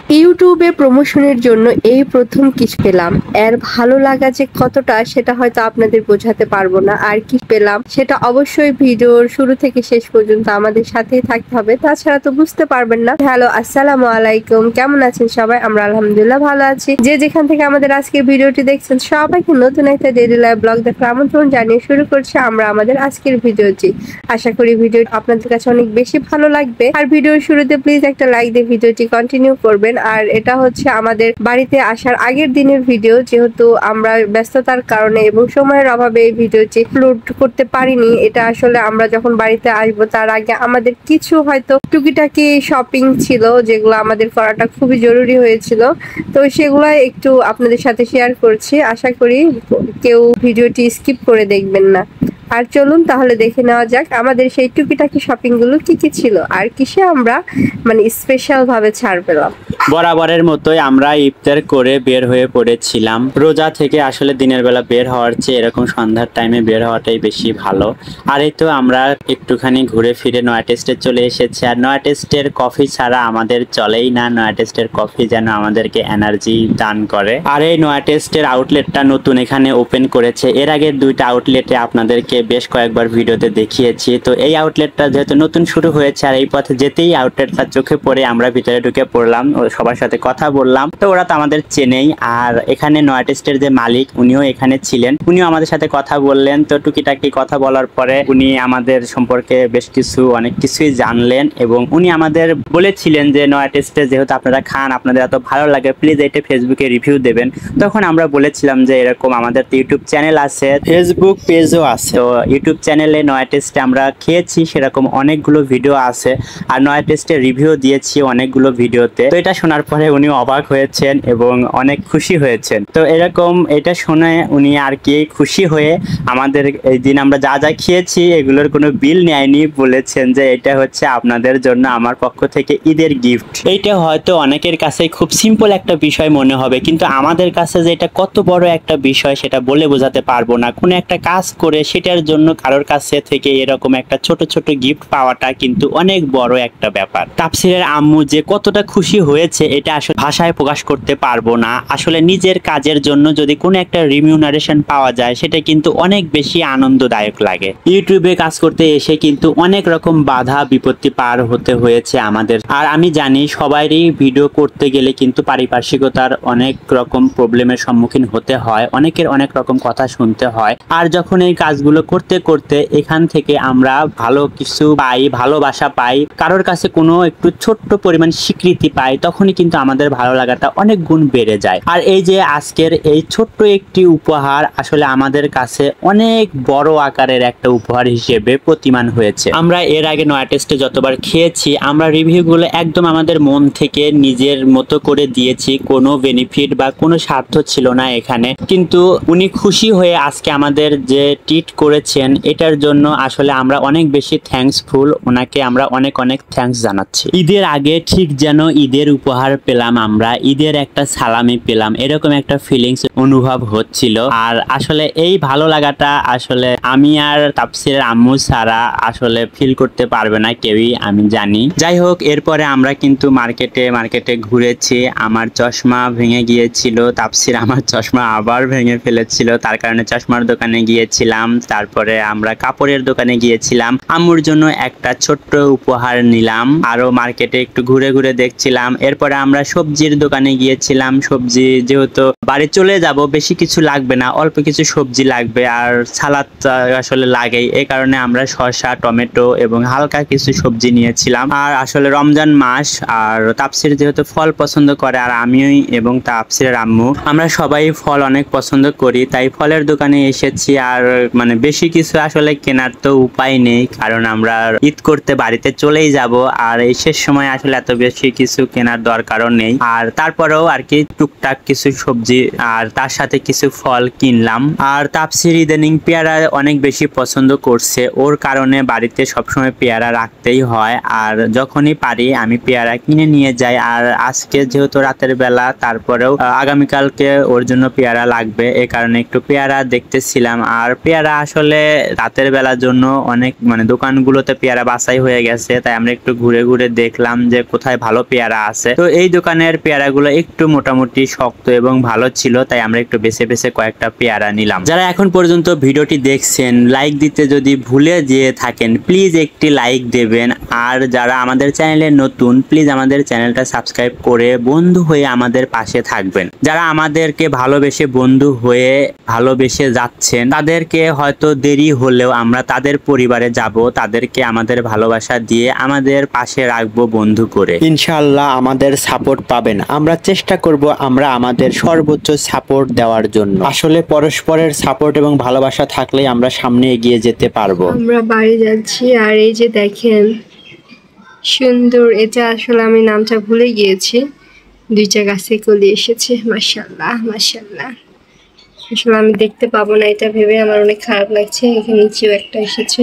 ইউটিউবে প্রমোশনের জন্য এই প্রথম কিছু পেলাম। এর ভালো লাগা যে কতটা সেটা হয়তো আপনাদের বোঝাতে পারবো না। আর কি পেলাম সেটা অবশ্যই ভিডিওর শুরু থেকে শেষ পর্যন্ত আমাদের সাথেই থাকতে হবে, তাছাড়া তো বুঝতে পারবেন না। হ্যালো, আসসালামু আলাইকুম, কেমন আছেন সবাই? আমরা আলহামদুলিল্লাহ ভালো আছি। যে যেখান থেকে আমাদের আজকের ভিডিওটি দেখছেন সবাইকে নতুন একটা ডেইলি লাইফ ব্লগ দেখার আমন্ত্রণ জানিয়ে শুরু করছি আমরা আমাদের আজকের ভিডিওটি। আশা করি ভিডিওটি আপনাদের কাছে অনেক বেশি ভালো লাগবে। আর ভিডিওর শুরুতে প্লিজ একটা লাইক দিয়ে ভিডিওটি কন্টিনিউ করবেন। আর এটা হচ্ছে আমাদের বাড়িতে আসার আগের দিনের ভিডিও, যেহেতু আমরা ব্যস্ততার কারণে এবং সময়ের অভাবে এই ভিডিওটি আপলোড করতে পারিনি। এটা আসলে আমরা যখন বাড়িতে আসবো তার আগে আমাদের কিছু হয়তো টুকিটাকি শপিং ছিল যেগুলো আমাদের করাটা খুবই জরুরি হয়েছিল, তো সেগুলো একটু আপনাদের সাথে শেয়ার করছি। আশা করি কেউ ভিডিওটি স্কিপ করে দেখবেন না। আর চলুন তাহলে দেখে নেওয়া যাক আমাদের সেই টুকিটাকি শপিং গুলো কি কি ছিল আর কিসে আমরা স্পেশাল ভাবে ছাড় পেলাম। বরাবরের মতোই আমরা ইফতার করে বের হয়ে পড়েছিলাম। রোজা থেকে আসলে দিনের বেলা বের হওয়ার চেয়ে এরকম সন্ধ্যার টাইমে বের হওয়াটাই বেশি ভালো। আর এই তো আমরা একটুখানি ঘুরে ফিরে নয়া টেস্টে চলে এসেছি। আর নয়া টেস্টের কফি ছাড়া আমাদের চলেই না। নয়া টেস্টের কফি যেন আমাদেরকে এনার্জি দান করে। আর এই নয়া টেস্টের আউটলেটটা নতুন এখানে ওপেন করেছে। এর আগের দুইটা আউটলেটে আপনাদেরকে বেশ কয়েকবার ভিডিওতে দেখিয়েছি। তো এই আউটলেটটা যেহেতু নতুন শুরু হয়েছে আর এই পথে যেতেই আউটলেটটা চোখে পড়ে আমরা ভিতরে ঢুকে পড়লাম, সবার সাথে কথা বললাম। তো ওরা তো আমাদের চেনেই। আর এখানে নয়া টেস্টের যে মালিক উনিও এখানে ছিলেন, উনিও আমাদের সাথে কথা বললেন। তো টুকিটাকি কথা বলার পরে উনি আমাদের সম্পর্কে বেশ অনেক কিছুই জানলেন এবং উনি আমাদের বলেছিলেন যে নয়া টেস্টে যেহেতু আপনারা খান, আপনাদের এত ভালো লাগে, প্লিজ এটা ফেসবুকে রিভিউ দেবেন। তখন আমরা বলেছিলাম যে এরকম আমাদের তো ইউটিউব চ্যানেল আছে, ফেসবুক পেজও আছে। তো ইউটিউব চ্যানেলে নয়া টেস্টে আমরা খেয়েছি সেরকম অনেকগুলো ভিডিও আছে আর নয়া টেস্টে রিভিউ দিয়েছি অনেকগুলো ভিডিওতে। তো এটা শোনার পরে উনি অবাক হয়েছেন এবং অনেক খুশি হয়েছেন। তো এরকম এটা শুনে উনি আর কি খুশি হয়ে আমাদের এই দিন আমরা যা যা খেয়েছি এগুলোর কোনো বিল নেয়নি, বলেছেন যে এটা হচ্ছে আপনাদের জন্য আমার পক্ষ থেকে ঈদের গিফট। এইটা হয়তো অনেকের কাছে খুব সিম্পল একটা বিষয় মনে হবে, কিন্তু আমাদের কাছে যে এটা কত বড় একটা বিষয় সেটা বলে বোঝাতে পারবো না। কোনো একটা কাজ করে সেটার জন্য কারোর কাছে থেকে এরকম একটা ছোট ছোট গিফট পাওয়াটা কিন্তু অনেক বড় একটা ব্যাপার। তাফসিরের আম্মু যে কতটা খুশি হয়েছে এটা আসলে ভাষায় প্রকাশ করতে পারবো না। আসলে নিজের কাজের জন্য যদি কোনো একটা রিমিউনারেশন পাওয়া যায় সেটা কিন্তু অনেক বেশি আনন্দদায়ক লাগে। ইউটিউবে কাজ করতে এসে কিন্তু অনেক রকম বাধা বিপত্তি পার হতে হয়েছে আমাদের। আর আমি জানি সবারই ভিডিও করতে গেলে কিন্তু পারিপার্শ্বিকতার অনেক রকম প্রবলেমের সম্মুখীন হতে হয়, অনেকের অনেক রকম কথা শুনতে হয়। আর যখন এই কাজগুলো করতে করতে এখান থেকে আমরা ভালো কিছু পাই, ভালোবাসা পাই, কারোর কাছে কোনো একটু ছোট্ট পরিমাণ স্বীকৃতি পাই, তখনই কিন্তু আমাদের ভালো লাগাটা অনেক গুণ বেড়ে যায়। আর এই যে আজকের এই ছোট্ট একটি উপহার আসলে আমাদের কাছে অনেক বড় আকারের একটা উপহার হিসেবে প্রতিমান হয়েছে। আমরা এর আগে নয়া টেস্টে যতবার খেয়েছি আমরা রিভিউগুলো একদম আমাদের মন থেকে নিজের মতো করে দিয়েছি, কোনো বেনিফিট বা কোনো স্বার্থ ছিল না এখানে। কিন্তু উনি খুশি হয়ে আজকে আমাদের যে ট্রিট করেছেন এটার জন্য আসলে আমরা অনেক বেশি থ্যাঙ্কসফুল। ওনাকে আমরা অনেক অনেক থ্যাঙ্কস জানাচ্ছি। ঈদের আগে ঠিক যেন ঈদের উপহার পেলাম, আমরা ঈদের একটা সালামি পেলাম, এরকম একটা ফিলিংস অনুভব হচ্ছিল। আর আসলে এই ভালো লাগাটা আসলে আমি আর তাফসিরের আম্মু ছাড়া আসলে ফিল করতে পারবে না কেউই, আমি জানি। যাই হোক, এরপরে আমরা কিন্তু মার্কেটে ঘুরেছি। আমার চশমা ভেঙে গিয়েছিল, তাফসির আমার চশমা আবার ভেঙে ফেলেছিল, তার কারণে চশমার দোকানে গিয়েছিলাম। তারপরে আমরা কাপড়ের দোকানে গিয়েছিলাম, আম্মুর জন্য একটা ছোট্ট উপহার নিলাম। আরো মার্কেটে একটু ঘুরে ঘুরে দেখছিলাম। এরপরে আমরা সবজির দোকানে গিয়েছিলাম। সবজি যেহেতু বাড়ি চলে যাব, বেশি কিছু লাগবে না, অল্প কিছু সবজি লাগবে আর সালাদ আসলে লাগেই, এই কারণে আমরা শসা, টমেটো এবং হালকা কিছু সবজি নিয়েছিলাম। আর আসলে রমজান মাস আর তাফসির যেহেতু ফল পছন্দ করে আর আমি এবং তাফসিরের আম্মু আমরা সবাই ফল অনেক পছন্দ করি, তাই ফলের দোকানে এসেছি। আর বেশি কিছু আসলে কেনার তো উপায় নেই, কারণ আমরা ঈদ করতে বাড়িতে চলেই যাব আর এই শেষ সময় আসলে এত বেশি কিছু কেনার দরকারও নেই। আর তারপরেও আর কি টুকটাক কিছু সবজি আর তার সাথে কিছু ফল কিনলাম। আর তাফসির ইদানিং পেয়ারা অনেক বেশি পছন্দ করছে, ওর কারণে বাড়িতে সবসময় পেয়ারা রাখতেই হয়। আর যখনই পারি আমি পেয়ারা কিনে নিয়ে যাই। আর আজকে যেহেতু রাতের বেলা, তারপরেও আগামীকালকে ওর জন্য পেয়ারা লাগবে, এই কারণে একটু পেয়ারা দেখতেছিলাম। আর পেয়ারা আসলে আসলে রাতের বেলার জন্য অনেক মানে দোকানগুলোতে পেয়ারা বাছাই হয়ে গেছে, তাই আমরা একটু ঘুরে ঘুরে দেখলাম যে কোথায় ভালো পেয়ারা আছে। তো এই দোকানের পেয়ারাগুলো একটু মোটামুটি শক্ত এবং ভালো ছিল, তাই আমরা একটু বেছে বেছে কয়েকটা পেয়ারা নিলাম। যারা এখন পর্যন্ত ভিডিওটি দেখছেন, লাইক দিতে যদি ভুলে যেয়ে থাকেন প্লিজ একটি লাইক দেবেন। আর যারা আমাদের চ্যানেলে নতুন, প্লিজ আমাদের চ্যানেলটা সাবস্ক্রাইব করে বন্ধু হয়ে আমাদের পাশে থাকবেন। যারা আমাদেরকে ভালোবেসে বন্ধু হয়ে ভালোবেসে যাচ্ছেন, তাদেরকে হয়তো দেরি হলেও আমরা তাদের পরিবারে যাব, তাদেরকে আমাদের ভালোবাসা দিয়ে আমাদের পাশে রাখবো বন্ধু করে। ইনশাআল্লাহ আমাদের সাপোর্ট পাবেন। আমরা চেষ্টা করব আমরা আমাদের সর্বোচ্চ সাপোর্ট দেওয়ার জন্য। আসলে পরস্পরের সাপোর্ট এবং ভালোবাসা থাকলেই আমরা সামনে এগিয়ে যেতে পারবো। আমরা বাড়ি যাচ্ছি আর এই যে দেখেন সুন্দর, এটা আসলে আমি নামটা ভুলে গিয়েছি, দুইটা গাছে কলি এসেছে। মাশাআল্লাহ মাশাআল্লাহ। আসলে আমি দেখতে পাবো না এটা ভেবে আমার অনেক খারাপ লাগছে। এখানে নিচেও একটা এসেছে।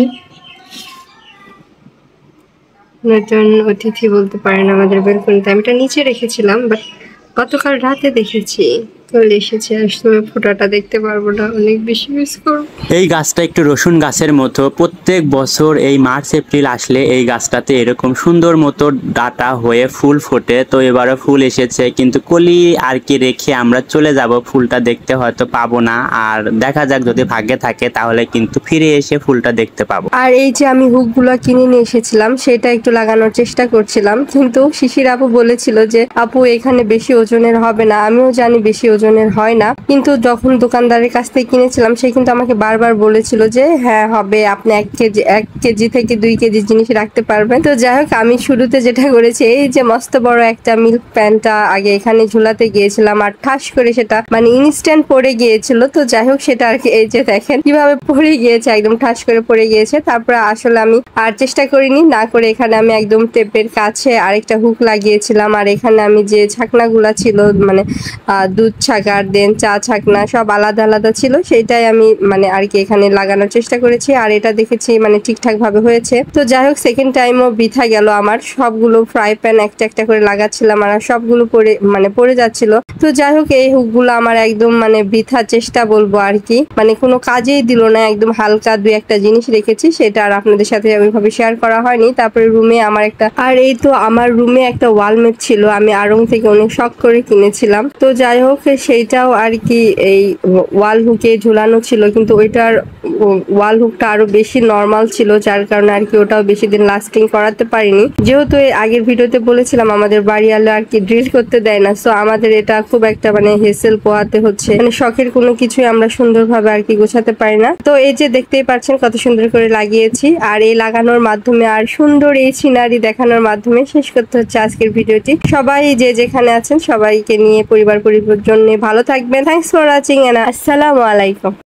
নতুন অতিথি বলতে পারেন আমাদের বেলকনিতে। আমি এটা নিচে রেখেছিলাম, বাট গতকাল রাতে দেখেছি কলি এসেছে। আসলে ফোটাটা দেখতে পারবো না, অনেক বেশি মিস করবো। এই গাছটা একটু রসুন গাছের মতো। প্রত্যেক বছর এই মার্চ এপ্রিল আসলে এই গাছটাতে এরকম সুন্দর মতো ডাটা হয়ে ফুল ফোটে। তো এবারও ফুল এসেছে, কিন্তু কলি আর কি রেখে আমরা চলে যাব, ফুলটা দেখতে হয়তো পাবো না। আর দেখা যাক, যদি ভাগ্যে থাকে তাহলে কিন্তু ফিরে এসে ফুলটা দেখতে পাবো। আর এই যে আমি হুকগুলো কিনে নিয়ে এসেছিলাম, সেটা একটু লাগানোর চেষ্টা করছিলাম, কিন্তু শিশির আপু বলেছিল যে আপু এখানে বেশি ওজনের হবে না। আমিও জানি বেশি ওজনের হয় না, কিন্তু যখন দোকানদারের কাছ থেকে কিনেছিলাম সে কিন্তু আমাকে বারবার বলেছিল যে হ্যাঁ হবে, আপনি 1 কেজি থেকে 2 কেজি জিনিস রাখতে পারবেন। তো যাই হোক, আমি শুরুতে যেটা করেছি, এই যে মস্ত বড় একটা মিল্ক প্যানটা আগে এখানে ঝুলাতে গিয়েছিলাম, আর ঠাস করে সেটা মানে ইনস্ট্যান্ট পড়ে গিয়েছিল। তো যাই হোক, সেটা আর কি এই যে দেখেন কিভাবে পড়ে গিয়েছে, একদম ঠাস করে পড়ে গিয়েছে। তারপরে আসলে আমি আর চেষ্টা করিনি, না করে এখানে আমি একদম টেপের কাছে আরেকটা হুক লাগিয়েছিলাম। আর এখানে আমি যে ছাকনাগুলা ছিল, মানে দুধ ছাকার দেন চা ছাকনা সব আলাদা আলাদা ছিল, সেটাই আমি মানে আর কি এখানে লাগানোর চেষ্টা করেছি। আর এটা দেখেছি মানে ঠিকঠাক ভাবে হয়েছে। তো যাই হোক, সেকেন্ড টাইমও বৃথা গেল আমার। সবগুলো ফ্রাই প্যান একটা একটা করে লাগাচ্ছিলাম আর সবগুলো পড়ে যাচ্ছিল। তো যাই হোক, এই হুকগুলো আমার একদম মানে বৃথা চেষ্টা বলবো আর কি, মানে কোনো কাজেই দিল না। একদম হালকা 2-1টা জিনিস রেখেছি, সেটা আর আপনাদের সাথে ওইভাবে শেয়ার করা হয়নি। তারপরে রুমে আমার একটা, আর এই তো আমার রুমে একটা ওয়ালমেট ছিল, আমি আড়ং থেকে অনেক শখ করে কিনেছিলাম। তো যাই হোক, সেইটাও আর কি এই ওয়াল হুকে ঝুলানো ছিল, কিন্তু ওইটার ওয়াল হুকটা আরো বেশি নরমাল ছিল, যার কারণে আর কি ওটাও বেশি দিন লাস্টিং করাতে পারিনি। যেহেতু এর আগের ভিডিওতে বলেছিলাম আমাদের বাড়িওয়ালা আর কি ড্রিল করতে দেয় না, সো আমাদের এটা খুব একটা মানে হেসেল পোহাতে হচ্ছে, মানে শখের কোনো কিছুই আমরা সুন্দরভাবে আর কি গোছাতে পারি না। তো এই যে দেখতেই পাচ্ছেন কত সুন্দর করে লাগিয়েছি। আর এই লাগানোর মাধ্যমে আর সুন্দর এই সিনারি দেখানোর মাধ্যমে শেষ করতে হচ্ছে আজকের ভিডিওটি। সবাই যে যেখানে আছেন সবাইকে নিয়ে পরিবার পরিজন নিয়ে ভালো থাকবেন। থ্যাংকস ফর ওয়াচিং এন্ড আসসালামু আলাইকুম।